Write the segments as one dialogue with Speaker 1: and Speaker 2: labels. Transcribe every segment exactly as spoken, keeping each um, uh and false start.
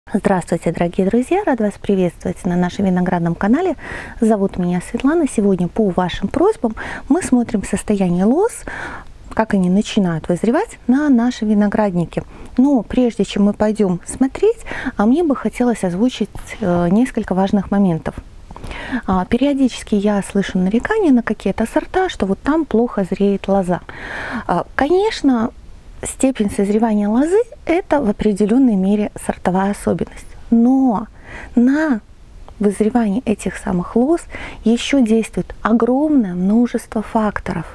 Speaker 1: Здравствуйте, дорогие друзья! Рад вас приветствовать на нашем виноградном канале. Зовут меня Светлана. Сегодня по вашим просьбам мы смотрим состояние лоз, как они начинают вызревать на нашем винограднике. Но прежде чем мы пойдем смотреть, а мне бы хотелось озвучить несколько важных моментов. Периодически я слышу нарекания на какие-то сорта, что вот там плохо зреет лоза. Конечно, степень созревания лозы – это в определенной мере сортовая особенность. Но на вызревание этих самых лоз еще действует огромное множество факторов.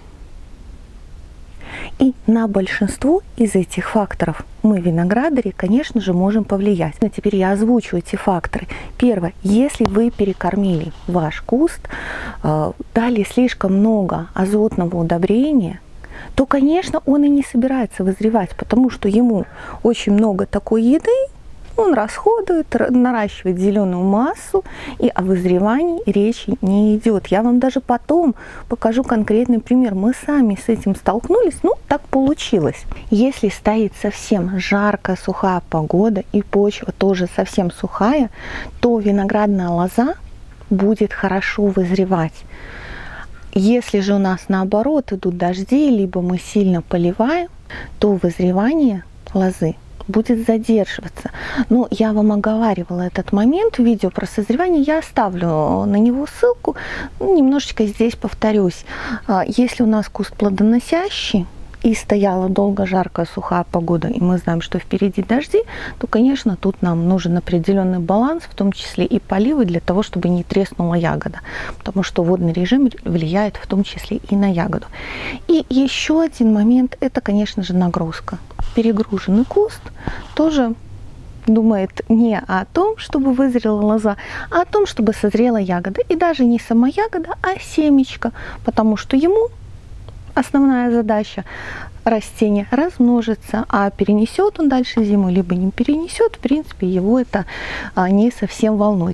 Speaker 1: И на большинство из этих факторов мы, виноградари, конечно же, можем повлиять. Но теперь я озвучу эти факторы. Первое. Если вы перекормили ваш куст, дали слишком много азотного удобрения, то, конечно, он и не собирается вызревать, потому что ему очень много такой еды, он расходует, наращивает зеленую массу, и о вызревании речи не идет. Я вам даже потом покажу конкретный пример. Мы сами с этим столкнулись, ну, так получилось. Если стоит совсем жаркая, сухая погода, и почва тоже совсем сухая, то виноградная лоза будет хорошо вызревать. Если же у нас наоборот идут дожди, либо мы сильно поливаем, то вызревание лозы будет задерживаться. Но я вам оговаривала этот момент в видео про созревание, я оставлю на него ссылку, немножечко здесь повторюсь. Если у нас куст плодоносящий и стояла долго жаркая сухая погода, и мы знаем, что впереди дожди, то, конечно, тут нам нужен определенный баланс, в том числе и поливы, для того, чтобы не треснула ягода, потому что водный режим влияет в том числе и на ягоду. И еще один момент – это, конечно же, нагрузка. Перегруженный куст тоже думает не о том, чтобы вызрела лоза, а о том, чтобы созрела ягода. И даже не сама ягода, а семечко, потому что ему основная задача растения размножится, а перенесет он дальше зиму, либо не перенесет, в принципе, его это не совсем волнует.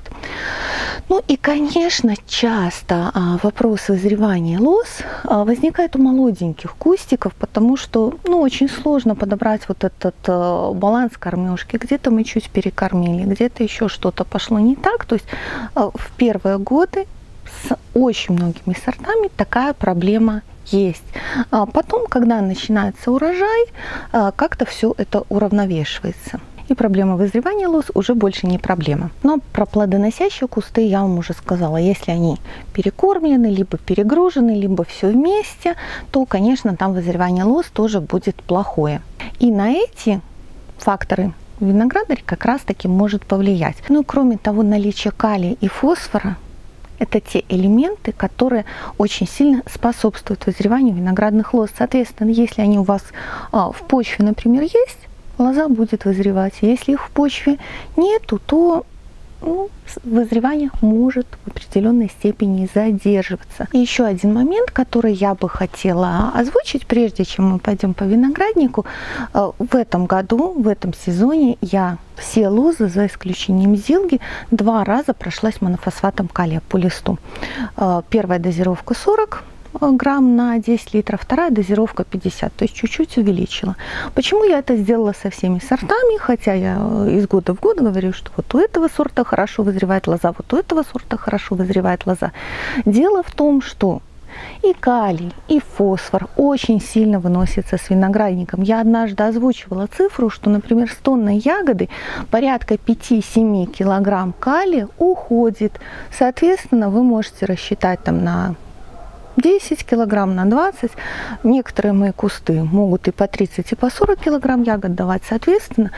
Speaker 1: Ну и, конечно, часто вопрос вызревания лоз возникает у молоденьких кустиков, потому что, ну, очень сложно подобрать вот этот баланс кормежки. Где-то мы чуть перекормили, где-то еще что-то пошло не так. То есть в первые годы с очень многими сортами такая проблема есть. А потом, когда начинается урожай, как-то все это уравновешивается. И проблема вызревания лоз уже больше не проблема. Но про плодоносящие кусты я вам уже сказала. Если они перекормлены, либо перегружены, либо все вместе, то, конечно, там вызревание лоз тоже будет плохое. И на эти факторы виноградарь как раз-таки может повлиять. Ну, кроме того, наличие калия и фосфора – это те элементы, которые очень сильно способствуют вызреванию виноградных лоз. Соответственно, если они у вас а, в почве, например, есть, лоза будет вызревать. Если их в почве нету, то ну, вызревание может в определенной степени задерживаться. И еще один момент, который я бы хотела озвучить, прежде чем мы пойдем по винограднику. В этом году, в этом сезоне я все лозы, за исключением зилги, два раза прошлась монофосфатом калия по листу. Первая дозировка сорок грамм на десять литров, вторая дозировка пятьдесят, то есть чуть-чуть увеличила. Почему я это сделала со всеми сортами, хотя я из года в год говорю, что вот у этого сорта хорошо вызревает лоза, вот у этого сорта хорошо вызревает лоза. Дело в том, что и калий, и фосфор очень сильно выносятся с виноградником. Я однажды озвучивала цифру, что, например, с тонной ягоды порядка пяти-семи килограмм калия уходит. Соответственно, вы можете рассчитать там на десять килограмм, на двадцать. Некоторые мои кусты могут и по тридцать, и по сорок килограмм ягод давать. Соответственно,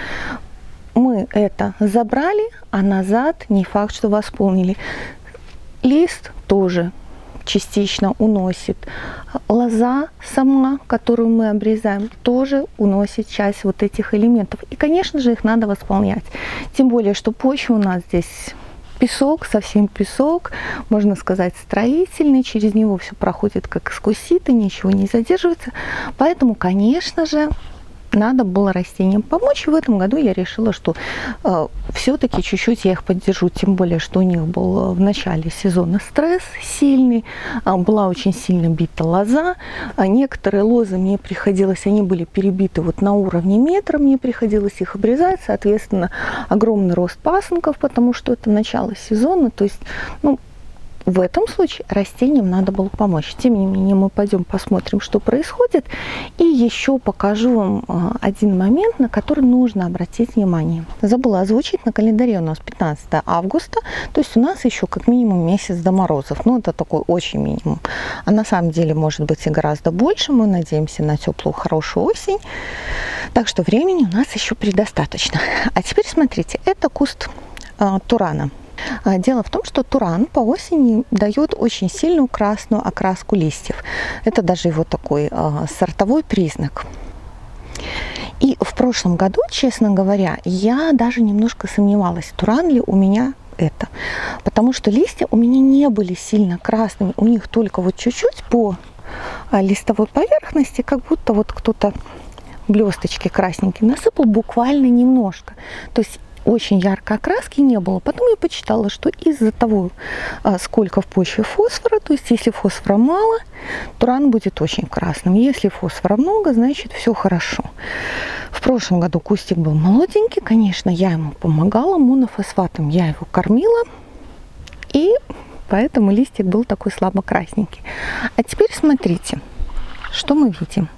Speaker 1: мы это забрали, а назад не факт, что восполнили. Лист тоже частично уносит. Лоза сама, которую мы обрезаем, тоже уносит часть вот этих элементов. И, конечно же, их надо восполнять. Тем более, что почва у нас здесь песок, совсем песок, можно сказать, строительный, через него все проходит как сквозь сито, ничего не задерживается. Поэтому, конечно же, надо было растениям помочь. И в этом году я решила, что э, все-таки чуть-чуть я их поддержу, тем более, что у них был в начале сезона стресс сильный, э, была очень сильно бита лоза. А некоторые лозы мне приходилось, они были перебиты вот на уровне метра, мне приходилось их обрезать, соответственно, огромный рост пасынков, потому что это начало сезона, то есть, ну, в этом случае растениям надо было помочь. Тем не менее, мы пойдем посмотрим, что происходит. И еще покажу вам один момент, на который нужно обратить внимание. Забыла озвучить, на календаре у нас пятнадцатое августа. То есть у нас еще как минимум месяц до морозов. Ну, это такой очень минимум. А на самом деле может быть и гораздо больше. Мы надеемся на теплую, хорошую осень. Так что времени у нас еще предостаточно. А теперь смотрите, это куст э, турана. Дело в том, что туран по осени дает очень сильную красную окраску листьев. Это даже его такой э, сортовой признак. И в прошлом году, честно говоря, я даже немножко сомневалась, туран ли у меня это. Потому что листья у меня не были сильно красными. У них только вот чуть-чуть по э, листовой поверхности, как будто вот кто-то блесточки красненькие насыпал, буквально немножко. То есть очень яркой окраски не было. Потом я почитала, что из-за того, сколько в почве фосфора, то есть если фосфора мало, туран будет очень красным. Если фосфора много, значит все хорошо. В прошлом году кустик был молоденький, конечно, я ему помогала монофосфатом, я его кормила, и поэтому листик был такой слабо красненький. А теперь смотрите, что мы видим.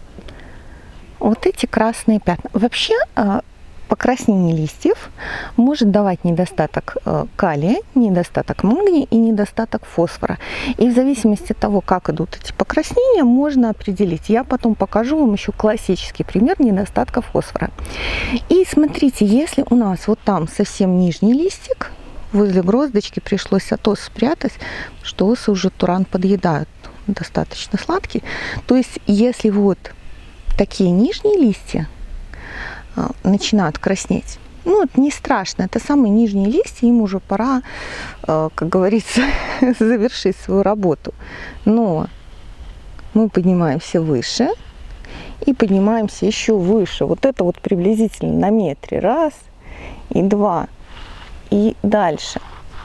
Speaker 1: Вот эти красные пятна. Вообще, покраснение листьев может давать недостаток калия, недостаток магния и недостаток фосфора. И в зависимости от того, как идут эти покраснения, можно определить. Я потом покажу вам еще классический пример недостатка фосфора. И смотрите, если у нас вот там совсем нижний листик, возле гроздочки пришлось от ос спрятать, что осы уже туран подъедают, достаточно сладкий. То есть если вот такие нижние листья начинают краснеть, ну, это не страшно, это самые нижние листья, им уже пора, как говорится, завершить свою работу. Но мы поднимаемся выше и поднимаемся еще выше. Вот это вот приблизительно на метре. Раз и два. И дальше.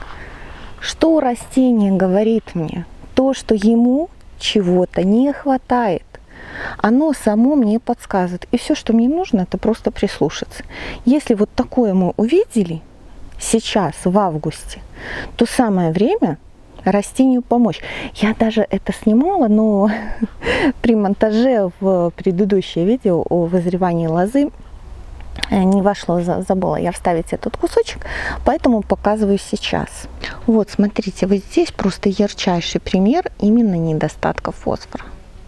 Speaker 1: Что растение говорит мне? То, что ему чего-то не хватает. Оно само мне подсказывает. И все, что мне нужно, это просто прислушаться. Если вот такое мы увидели сейчас, в августе, то самое время растению помочь. Я даже это снимала, но при монтаже в предыдущее видео о вызревании лозы не вошло, забыла я вставить этот кусочек, поэтому показываю сейчас. Вот, смотрите, вот здесь просто ярчайший пример именно недостатка фосфора.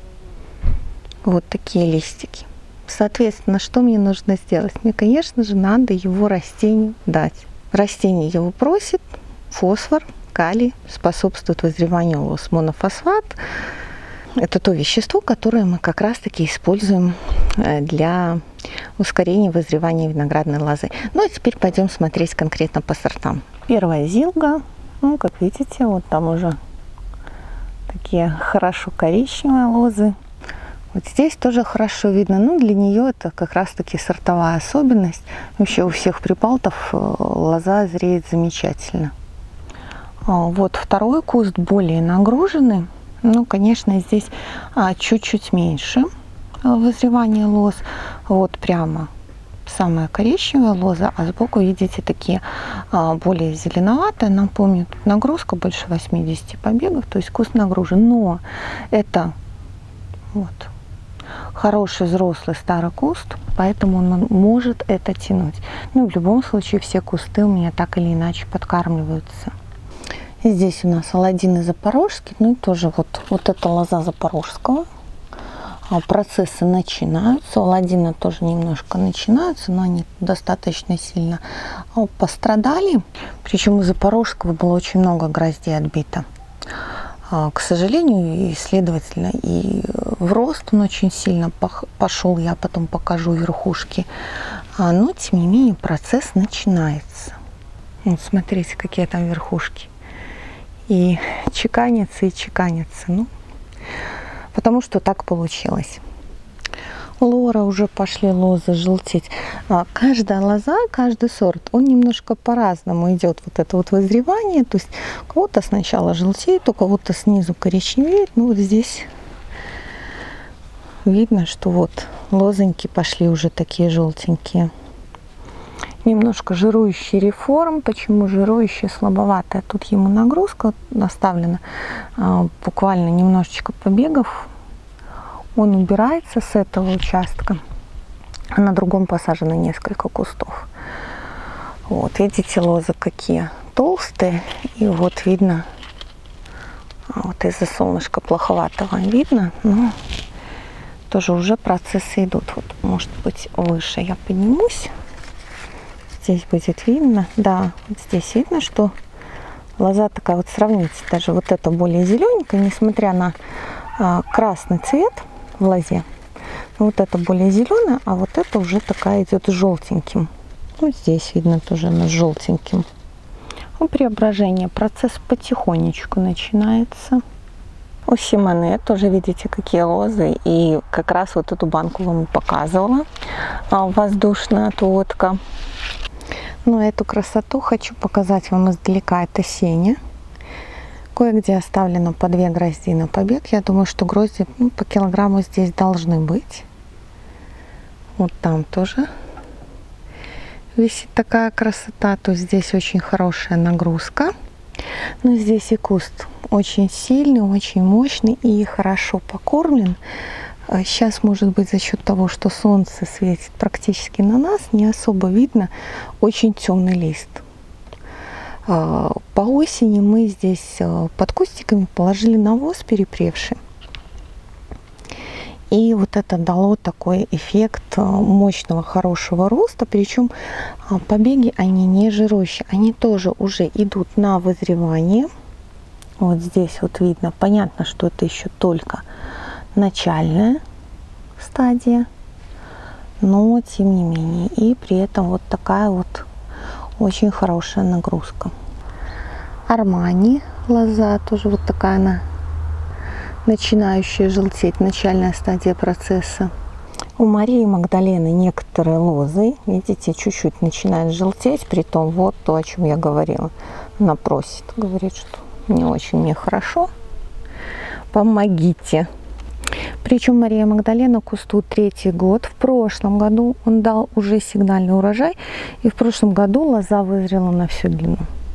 Speaker 1: Вот такие листики. Соответственно, что мне нужно сделать? Мне, конечно же, надо его растению дать. Растение его просит, фосфор, калий, способствует вызреванию лоз. Монофосфат – это то вещество, которое мы как раз-таки используем для ускорения вызревания виноградной лозы. Ну и теперь пойдем смотреть конкретно по сортам. Первая зилга, ну, как видите, вот там уже такие хорошо коричневые лозы. Вот здесь тоже хорошо видно, но для нее это как раз-таки сортовая особенность. Вообще у всех припалтов лоза зреет замечательно. Вот второй куст более нагруженный. Ну, конечно, здесь чуть-чуть меньше вызревания лоз. Вот прямо самая коричневая лоза, а сбоку видите такие более зеленоватые. Напомню, тут нагрузка больше восьмидесяти побегов, то есть куст нагружен. Но это вот хороший взрослый старый куст, поэтому он может это тянуть. Ну, в любом случае, все кусты у меня так или иначе подкармливаются. Здесь у нас Аладдин и Запорожский, ну и тоже вот, вот эта лоза Запорожского. Процессы начинаются, у Аладдина тоже немножко начинаются, но они достаточно сильно пострадали. Причем у Запорожского было очень много гроздей отбито. К сожалению, и, следовательно, и в рост он очень сильно пошел, я потом покажу верхушки. Но, тем не менее, процесс начинается. Вот, смотрите, какие там верхушки. И чеканится, и чеканится. Ну, потому что так получилось. Лора уже пошли лозы желтеть. Каждая лоза, каждый сорт, он немножко по-разному идет. Вот это вот вызревание. То есть у кого-то сначала желтеет, у кого-то снизу коричневеет. Ну вот здесь видно, что вот лозоньки пошли уже такие желтенькие. Немножко жирующий реформ. Почему жирующий? Слабоватая. Тут ему нагрузка оставлена. Буквально немножечко побегов. Он убирается с этого участка. А на другом посажено несколько кустов. Вот, видите, лозы какие толстые. И вот видно, вот из-за солнышка плоховато вам видно, но тоже уже процессы идут. Вот, может быть, выше я поднимусь. Здесь будет видно. Да, вот здесь видно, что лоза такая, вот сравните, даже вот эта более зелененькая, несмотря на а, красный цвет в лозе. Вот это более зеленая, а вот это уже такая идет желтеньким. Вот здесь видно тоже она с желтеньким. Ну, преображение, процесс потихонечку начинается. У Симоне тоже видите, какие лозы. И как раз вот эту банку вам показывала. Воздушная отводка. Но эту красоту хочу показать вам издалека. Это сеня. Кое-где оставлено по две грозди на побег. Я думаю, что грозди, ну, по килограмму здесь должны быть. Вот там тоже висит такая красота. То есть здесь очень хорошая нагрузка. Но здесь и куст очень сильный, очень мощный и хорошо покормлен. Сейчас, может быть, за счет того, что солнце светит практически на нас, не особо видно очень темный лист. По осени мы здесь под кустиками положили навоз перепревший. И вот это дало такой эффект мощного, хорошего роста. Причем побеги, они не жирующие. Они тоже уже идут на вызревание. Вот здесь вот видно. Понятно, что это еще только начальная стадия. Но тем не менее. И при этом вот такая вот очень хорошая нагрузка. Армани лоза тоже вот такая она, начинающая желтеть, начальная стадия процесса. У Марии Магдалены некоторые лозы, видите, чуть-чуть начинают желтеть, при том вот то, о чем я говорила. Она просит, говорит, что не очень мне хорошо, помогите. Причем Мария Магдалена кусту третий год. В прошлом году он дал уже сигнальный урожай. И в прошлом году лоза вызрела на всю длину.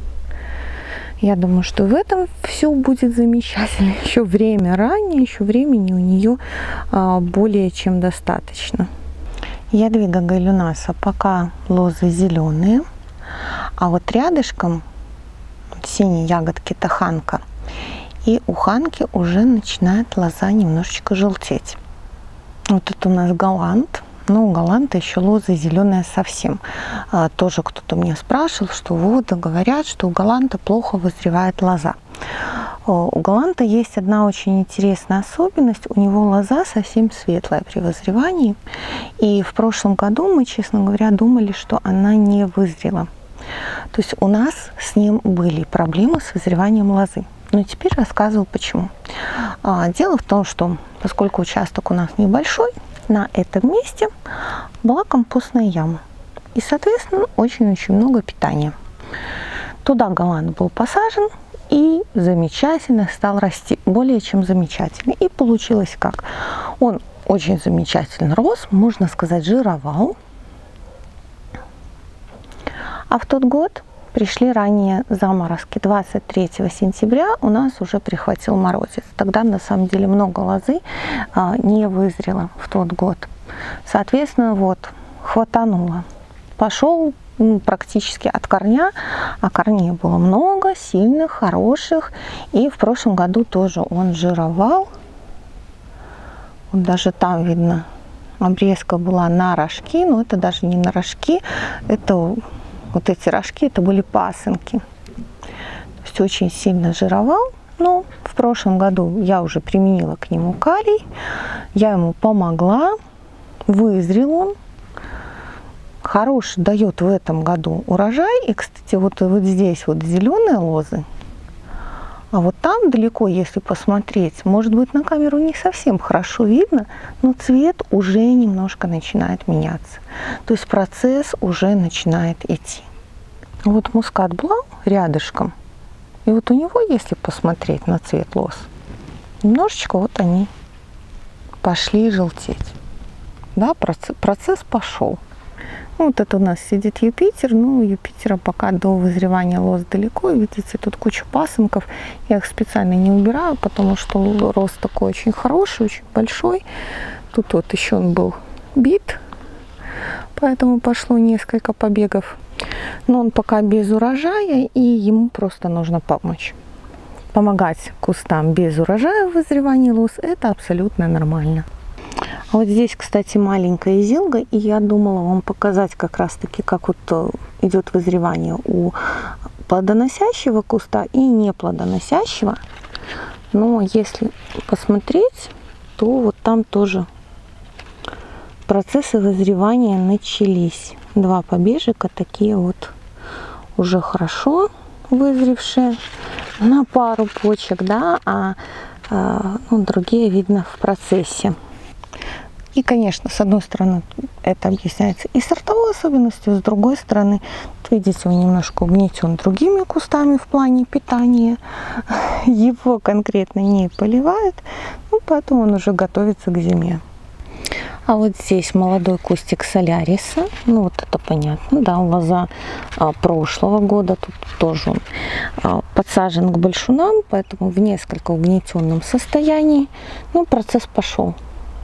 Speaker 1: Я думаю, что в этом все будет замечательно. Еще время ранее, еще времени у нее а, более чем достаточно. Ядвига галюнаса пока лозы зеленые. А вот рядышком синие ягодки таханка. И у ханки уже начинает лоза немножечко желтеть. Вот это у нас галант. Но у галанта еще лоза зеленая совсем. А, тоже кто-то меня спрашивал, что вот, говорят, что у галанта плохо вызревает лоза. У галанта есть одна очень интересная особенность. У него лоза совсем светлая при вызревании. И в прошлом году мы, честно говоря, думали, что она не вызрела. То есть у нас с ним были проблемы с вызреванием лозы. Но теперь рассказываю почему. Дело в том, что поскольку участок у нас небольшой, на этом месте была компостная яма. И, соответственно, очень-очень много питания. Туда галант был посажен и замечательно стал расти. Более чем замечательно. И получилось как? Он очень замечательно рос, можно сказать, жировал. А в тот год пришли ранние заморозки. двадцать третьего сентября у нас уже прихватил морозец. Тогда на самом деле много лозы а, не вызрело в тот год. Соответственно, вот, хватануло. Пошел ну, практически от корня, а корней было много, сильных, хороших. И в прошлом году тоже он жировал. Вот даже там видно, обрезка была на рожки, но это даже не на рожки, это... Вот эти рожки, это были пасынки. То есть очень сильно жировал. Но в прошлом году я уже применила к нему калий. Я ему помогла. Вызрел он. Хороший дает в этом году урожай. И, кстати, вот, вот здесь вот зеленые лозы, А вот там далеко, если посмотреть, может быть, на камеру не совсем хорошо видно, но цвет уже немножко начинает меняться. То есть процесс уже начинает идти. Вот мускат Блау рядышком. И вот у него, если посмотреть на цвет лоз, немножечко вот они пошли желтеть. Да, процесс, процесс пошел. Вот это у нас сидит Юпитер. Ну, у Юпитера пока до вызревания лоз далеко. Видите, тут куча пасынков. Я их специально не убираю, потому что рост такой очень хороший, очень большой. Тут вот еще он был бит, поэтому пошло несколько побегов. Но он пока без урожая, и ему просто нужно помочь. Помогать кустам без урожая в вызревании лоз – это абсолютно нормально. А вот здесь, кстати, маленькая зилга, и я думала вам показать как раз-таки, как вот идет вызревание у плодоносящего куста и неплодоносящего. Но если посмотреть, то вот там тоже процессы вызревания начались. Два побежика такие вот уже хорошо вызревшие на пару почек, да, а, а ну, другие видно в процессе. И, конечно, с одной стороны, это объясняется и сортовой особенностью, с другой стороны, видите, он немножко угнетен другими кустами в плане питания. Его конкретно не поливают, ну, поэтому он уже готовится к зиме. А вот здесь молодой кустик соляриса. Ну, вот это понятно, да, лоза а, прошлого года. Тут тоже он а, подсажен к большунам, поэтому в несколько угнетенном состоянии. Ну, процесс пошел.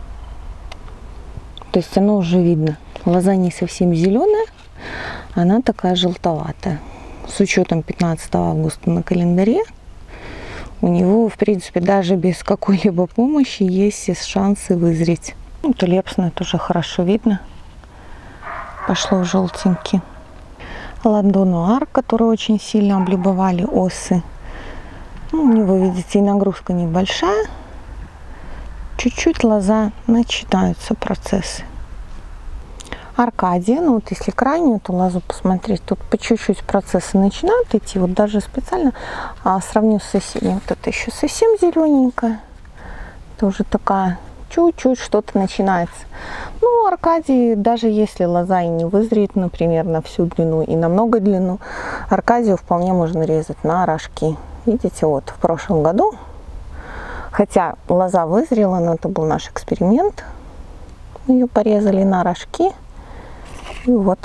Speaker 1: То есть оно уже видно. Лоза не совсем зеленая, она такая желтоватая. С учетом пятнадцатого августа на календаре, у него, в принципе, даже без какой-либо помощи есть шансы вызреть. Ну, тулепсное тоже хорошо видно. Пошло в желтенький. Ладонуар, который очень сильно облюбовали осы. Ну, у него, видите, и нагрузка небольшая. Чуть-чуть лоза, начинаются процессы. Аркадия, ну вот если крайнюю эту лозу посмотреть, тут по чуть-чуть процессы начинают идти. Вот даже специально а, сравню с соседней. Вот это еще совсем зелененькая. Тоже такая, чуть-чуть что-то начинается. Ну, Аркадии, даже если лоза и не вызреет, например, на всю длину и на много длину, Аркадию вполне можно резать на рожки. Видите, вот в прошлом году, хотя лоза вызрела, но это был наш эксперимент. Мы ее порезали на рожки. И вот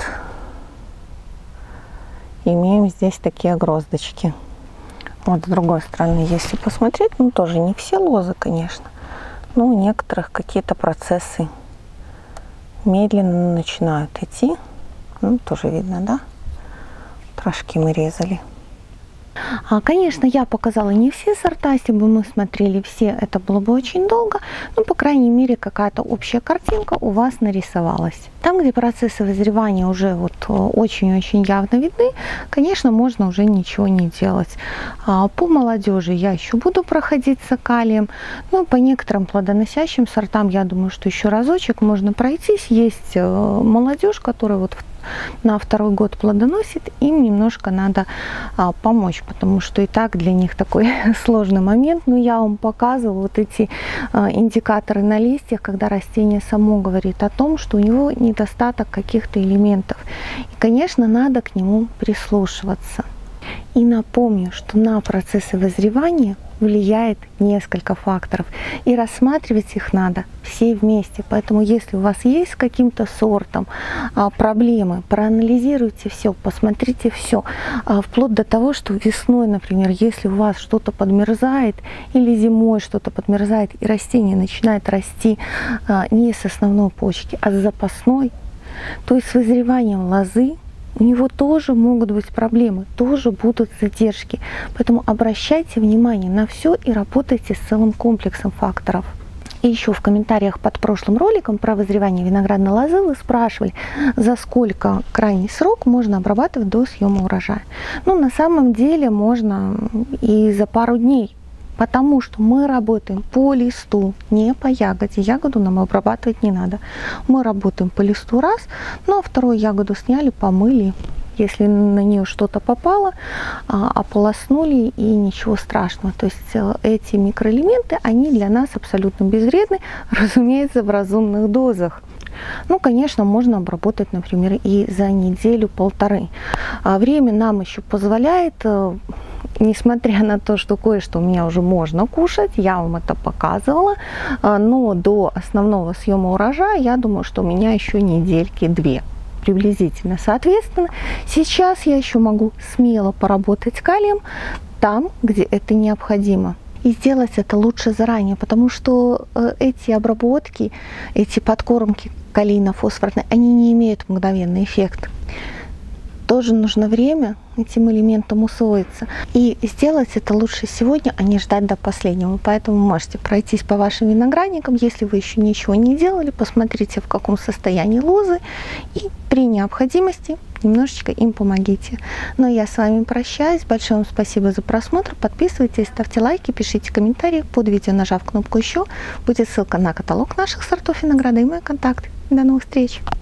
Speaker 1: имеем здесь такие гроздочки. Вот с другой стороны, если посмотреть, ну тоже не все лозы, конечно. Но у некоторых какие-то процессы медленно начинают идти. Ну, тоже видно, да? Рожки мы резали. Конечно, я показала не все сорта, если бы мы смотрели все, это было бы очень долго, но, по крайней мере, какая-то общая картинка у вас нарисовалась. Там, где процессы вызревания уже вот очень-очень явно видны, конечно, можно уже ничего не делать. По молодежи я еще буду проходиться калием, но по некоторым плодоносящим сортам, я думаю, что еще разочек можно пройтись. Есть молодежь, которая вот на второй год плодоносит, им немножко надо а, помочь, потому что и так для них такой сложный момент. Но я вам показываю вот эти а, индикаторы на листьях, когда растение само говорит о том, что у него недостаток каких-то элементов. И, конечно, надо к нему прислушиваться. И напомню, что на процессы вызревания влияет несколько факторов, и рассматривать их надо все вместе. Поэтому если у вас есть с каким-то сортом а, проблемы, проанализируйте все, посмотрите все, а, вплоть до того, что весной, например, если у вас что-то подмерзает, или зимой что-то подмерзает, и растение начинает расти а, не с основной почки, а с запасной, то есть с вызреванием лозы у него тоже могут быть проблемы, тоже будут задержки. Поэтому обращайте внимание на все и работайте с целым комплексом факторов. И еще в комментариях под прошлым роликом про вызревание виноградной лозы вы спрашивали, за сколько крайний срок можно обрабатывать до съема урожая. Ну, на самом деле можно и за пару дней. Потому что мы работаем по листу, не по ягоде. Ягоду нам обрабатывать не надо. Мы работаем по листу раз, ну а вторую ягоду сняли, помыли Если на нее что-то попало, ополоснули, и ничего страшного. То есть эти микроэлементы, они для нас абсолютно безвредны, разумеется, в разумных дозах. Ну, конечно, можно обработать, например, и за неделю-полторы. Время нам еще позволяет, несмотря на то, что кое-что у меня уже можно кушать, я вам это показывала, но до основного съема урожая, я думаю, что у меня еще недельки-две приблизительно. Соответственно, сейчас я еще могу смело поработать с калием там, где это необходимо. И сделать это лучше заранее, потому что эти обработки, эти подкормки калийно-фосфорные, они не имеют мгновенный эффект. Тоже нужно время этим элементам усвоиться. И сделать это лучше сегодня, а не ждать до последнего. Поэтому можете пройтись по вашим виноградникам, если вы еще ничего не делали, посмотрите, в каком состоянии лозы, и при необходимости немножечко им помогите. Ну, я с вами прощаюсь. Большое вам спасибо за просмотр. Подписывайтесь, ставьте лайки, пишите комментарии. Под видео, нажав кнопку «Еще», будет ссылка на каталог наших сортов винограда и мои контакты. До новых встреч!